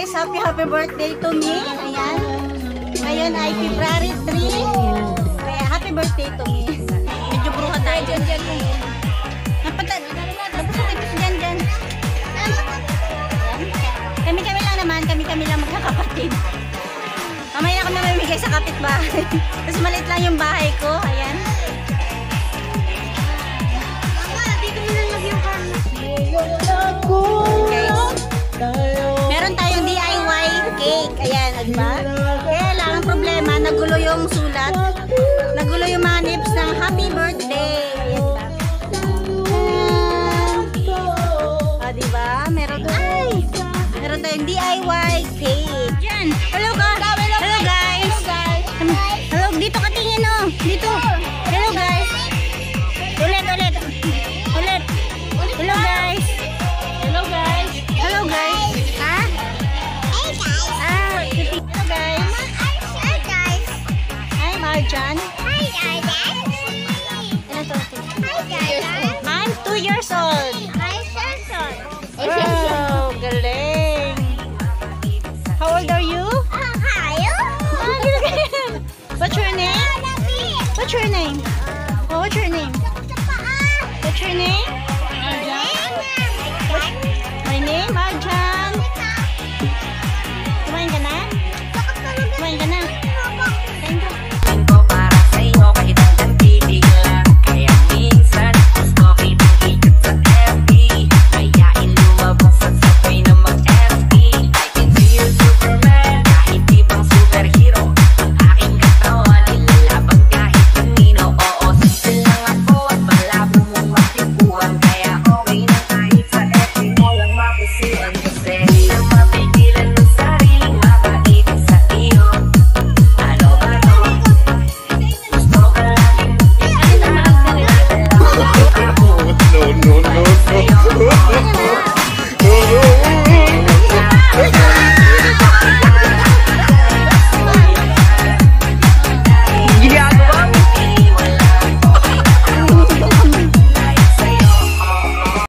guys, happy birthday to me. Ayan. Ngayon ay February 3. Kaya happy birthday to me. Medyo bruha tayo. Dyan. Napasok ito dyan. Kami lang naman. Kami lang magkakapatid. Mamaya na kami mamimigay sa kapitbahay. Tapos maliit lang yung bahay ko. Ayan. Mama, dito mo lang yung karma. Meron tayong DIY cake. Ayan, diba? Kaya lang, ang problema, nagulo yung sulat. Nagulo yung mga nips ng happy birthday. Ayan, diba? Meron tayong DIY cake. Yan. Hello guys. Hello, dito ka tingin, oh. Dito. Hello guys. Ulit. Hello guys. Hello guys. Ha? Hey guys. Hello guys. Hi guys. Hi Marjan. Hi Arden. Ilan to? Hi Arden. I'm 2 years old. Hi Shanson. Oh, galing. How old are you? Hi. What's your name? What's your name? What's your name?